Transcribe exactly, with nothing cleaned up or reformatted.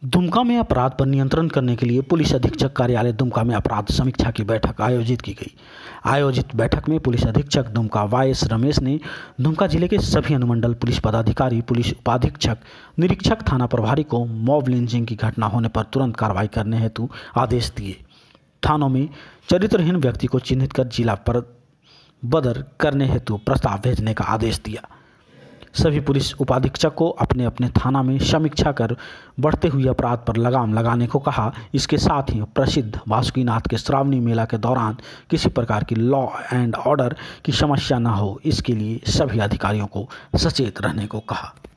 दुमका में अपराध पर नियंत्रण करने के लिए पुलिस अधीक्षक कार्यालय दुमका में अपराध समीक्षा की बैठक आयोजित की गई। आयोजित बैठक में पुलिस अधीक्षक दुमका वाई एस रमेश ने दुमका जिले के सभी अनुमंडल पुलिस पदाधिकारी, पुलिस उपाधीक्षक, निरीक्षक, थाना प्रभारी को मॉब लिंचिंग की घटना होने पर तुरंत कार्रवाई करने हेतु आदेश दिए। थानों में चरित्रहीन व्यक्ति को चिन्हित कर जिला पर बदर करने हेतु प्रस्ताव भेजने का आदेश दिया। सभी पुलिस उपाधीक्षक को अपने अपने थाना में समीक्षा कर बढ़ते हुए अपराध पर लगाम लगाने को कहा। इसके साथ ही प्रसिद्ध बासुकीनाथ के श्रावणी मेला के दौरान किसी प्रकार की लॉ एंड ऑर्डर की समस्या न हो, इसके लिए सभी अधिकारियों को सचेत रहने को कहा।